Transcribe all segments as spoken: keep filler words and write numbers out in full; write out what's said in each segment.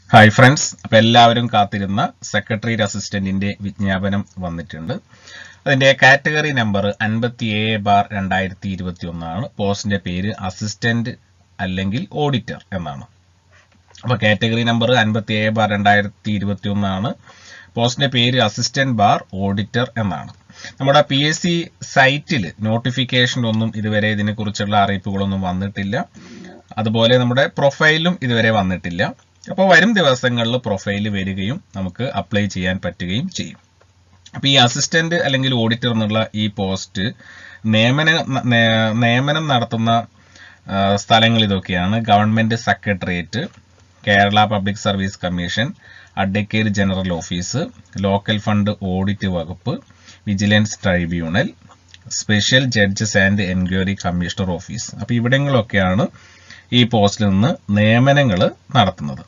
Hi friends, അപ്പോൾ എല്ലാവരും കാത്തിരുന്ന സെക്രട്ടേറിയറ്റ് അസിസ്റ്റന്റിന്റെ വിജ്ഞാപനം വന്നിട്ടുണ്ട്. അതിന്റെ കാറ്റഗറി നമ്പർ അൻപത്തി ഏഴ് ബാർ രണ്ടായിരത്തി ഇരുപത്തി ഒന്നാണ്. പോസ്റ്റിന്റെ പേര് അസിസ്റ്റന്റ് അല്ലെങ്കിൽ ഓഡിറ്റർ എന്നാണ്. അപ്പോൾ കാറ്റഗറി നമ്പർ അൻപത്തി ഏഴ് ബാർ രണ്ടായിരത്തി ഇരുപത്തി ഒന്നാണ്. പോസ്റ്റിന്റെ പേര് അസിസ്റ്റന്റ് ബാർ ഓഡിറ്റർ എന്നാണ്. നമ്മുടെ പി എസ് സി സൈറ്റിൽ നോട്ടിഫിക്കേഷൻ ഒന്നും ഇതുവരെ ഇതിനെക്കുറിച്ചുള്ള അറിയിപ്പുകളൊന്നും വന്നിട്ടില്ല. അതുപോലെ നമ്മുടെ പ്രൊഫൈലും ഇതുവരെ വന്നിട്ടില്ല. അപ്പോൾ വരും ദിവസങ്ങളിൽ പ്രൊഫൈൽ വരികയും നമുക്ക് അപ്ലൈ ചെയ്യാൻ പറ്റുകയും ചെയ്യും. അപ്പോൾ ഈ അസിസ്റ്റന്റ് അല്ലെങ്കിൽ ഓഡിറ്റർ എന്നുള്ള ഈ പോസ്റ്റ് നിയമന നിയമനം നടത്തുന്ന സ്ഥലങ്ങൾ ഇതൊക്കെയാണ്: government secretariat, Kerala public service commission, advocate general office, local fund audit വകുപ്പ്, vigilance tribunal, special judges and enquiry commissioner office. അപ്പോൾ ഇവിടങ്ങളിലൊക്കെയാണ് ഈ പോസ്റ്റിൽ നിന്ന് നിയമനങ്ങൾ നടത്തുന്നത്.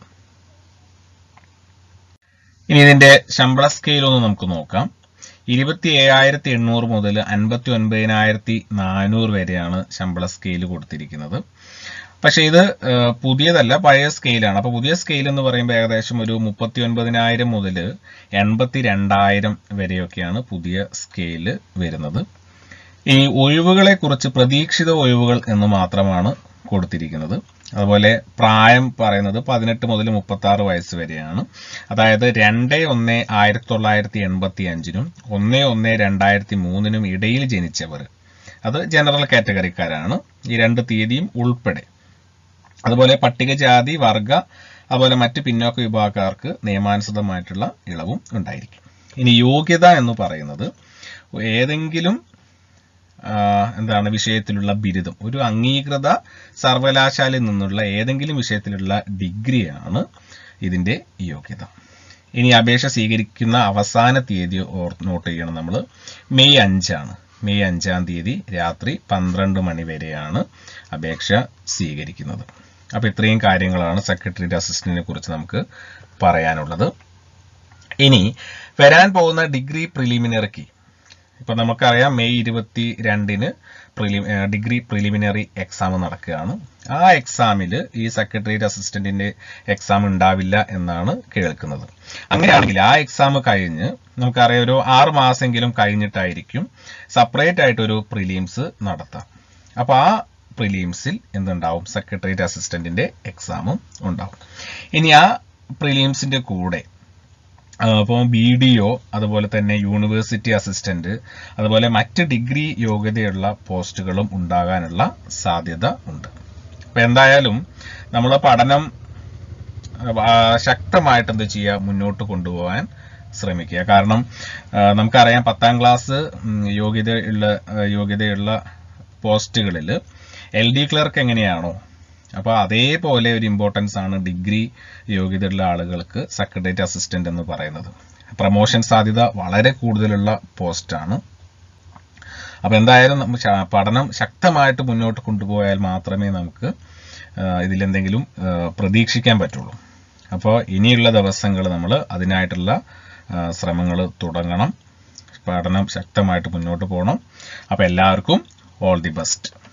ഇനി ഇതിന്റെ ശമ്പള സ്കെയിൽ ഒന്ന് നമുക്ക് നോക്കാം. ഇരുപത്തി ഏഴായിരത്തി എണ്ണൂറ് മുതൽ അൻപത്തി ഒൻപതിനായിരത്തി നാനൂറ് വരെയാണ് ശമ്പള സ്കെയിൽ കൊടുത്തിരിക്കുന്നത്. പക്ഷെ ഇത് പുതിയതല്ല, പഴയ സ്കെയിലാണ്. അപ്പൊ പുതിയ സ്കെയിൽ എന്ന് പറയുമ്പോൾ ഏകദേശം ഒരു മുപ്പത്തി ഒൻപതിനായിരം മുതൽ എൺപത്തി രണ്ടായിരം വരെയൊക്കെയാണ് പുതിയ സ്കെയില് വരുന്നത്. ഈ ഒഴിവുകളെ കുറിച്ച് പ്രതീക്ഷിത ഒഴിവുകൾ എന്ന് മാത്രമാണ് കൊടുത്തിരിക്കുന്നത്. അതുപോലെ പ്രായം പറയുന്നത് പതിനെട്ട് മുതൽ മുപ്പത്തി ആറ് വയസ്സ് വരെയാണ്. അതായത് രണ്ട് ഒന്ന് ആയിരത്തി തൊള്ളായിരത്തി എൺപത്തി അഞ്ചിനും ഒന്ന് ഒന്ന് രണ്ടായിരത്തി മൂന്നിനും ഇടയിൽ ജനിച്ചവർ, അത് ജനറൽ കാറ്റഗറിക്കാരാണ്, ഈ രണ്ട് തീയതിയും ഉൾപ്പെടെ. അതുപോലെ പട്ടികജാതി വർഗ അതുപോലെ മറ്റ് പിന്നോക്ക വിഭാഗക്കാർക്ക് നിയമാനുസൃതമായിട്ടുള്ള ഇളവും ഉണ്ടായിരിക്കും. ഇനി യോഗ്യത എന്ന് പറയുന്നത് ഏതെങ്കിലും എന്താണ് വിഷയത്തിലുള്ള ബിരുദം, ഒരു അംഗീകൃത സർവകലാശാലയിൽ നിന്നുള്ള ഏതെങ്കിലും വിഷയത്തിലുള്ള ഡിഗ്രിയാണ് ഇതിന്റെ യോഗ്യത. ഇനി അപേക്ഷ സ്വീകരിക്കുന്ന അവസാന തീയതി നോട്ട് ചെയ്യണം നമ്മൾ. മെയ് അഞ്ചാണ്. മെയ് അഞ്ചാം തീയതി രാത്രി പന്ത്രണ്ട് മണി വരെയാണ് അപേക്ഷ സ്വീകരിക്കുന്നത്. അപ്പോൾ ഇത്രയും കാര്യങ്ങളാണ് സെക്രട്ടേറിയറ്റ് അസിസ്റ്റന്റിനെ കുറിച്ച് നമുക്ക് പറയാനുള്ളത്. ഇനി വരാൻ പോകുന്ന ഡിഗ്രി പ്രിലിമിനറിക്ക് ഇപ്പൊ നമുക്കറിയാം മെയ് ഇരുപത്തി രണ്ടിന് പ്രിലി ഡിഗ്രി പ്രിലിമിനറി എക്സാം നടക്കുകയാണ്. ആ എക്സാമിൽ ഈ സെക്രട്ടേറിയറ്റ് അസിസ്റ്റന്റിന്റെ എക്സാം ഉണ്ടാവില്ല എന്നാണ് കേൾക്കുന്നത്. അങ്ങനെയാണെങ്കിൽ ആ എക്സാം കഴിഞ്ഞ് നമുക്കറിയാം ഒരു ആറ് മാസമെങ്കിലും കഴിഞ്ഞിട്ടായിരിക്കും സെപ്പറേറ്റ് ആയിട്ടൊരു പ്രിലിംസ് നടത്താം. അപ്പൊ ആ പ്രിലിംസിൽ എന്തുണ്ടാവും? സെക്രട്ടേറിയറ്റ് അസിസ്റ്റന്റിന്റെ എക്സാമും ഉണ്ടാവും. ഇനി ആ പ്രിലിംസിന്റെ കൂടെ അപ്പോൾ ബി ഡി ഒ, അതുപോലെ തന്നെ യൂണിവേഴ്സിറ്റി അസിസ്റ്റന്റ്, അതുപോലെ മറ്റ് ഡിഗ്രി യോഗ്യതയുള്ള പോസ്റ്റുകളും ഉണ്ടാകാനുള്ള സാധ്യത ഉണ്ട്. അപ്പൊ എന്തായാലും നമ്മൾ പഠനം ശക്തമായിട്ട് എന്ത് ചെയ്യുക, മുന്നോട്ട് കൊണ്ടുപോകാൻ ശ്രമിക്കുക. കാരണം നമുക്കറിയാം പത്താം ക്ലാസ് യോഗ്യതയുള്ള യോഗ്യതയുള്ള പോസ്റ്റുകളിൽ എൽ ഡി ക്ലർക്ക് എങ്ങനെയാണോ, അപ്പോൾ അതേപോലെ ഒരു ഇമ്പോർട്ടൻസ് ആണ് ഡിഗ്രി യോഗ്യതയുള്ള ആളുകൾക്ക് സെക്രട്ടേറിയറ്റ് അസിസ്റ്റന്റ് എന്ന് പറയുന്നത്. പ്രൊമോഷൻ സാധ്യത വളരെ കൂടുതലുള്ള പോസ്റ്റാണ്. അപ്പോൾ എന്തായാലും പഠനം ശക്തമായിട്ട് മുന്നോട്ട് കൊണ്ടുപോയാൽ മാത്രമേ നമുക്ക് ഇതിലെന്തെങ്കിലും പ്രതീക്ഷിക്കാൻ പറ്റുള്ളൂ. അപ്പോൾ ഇനിയുള്ള ദിവസങ്ങൾ നമ്മൾ അതിനായിട്ടുള്ള ശ്രമങ്ങൾ തുടങ്ങണം. പഠനം ശക്തമായിട്ട് മുന്നോട്ട് പോകണം. അപ്പോൾ എല്ലാവർക്കും ഓൾ ദി ബെസ്റ്റ്.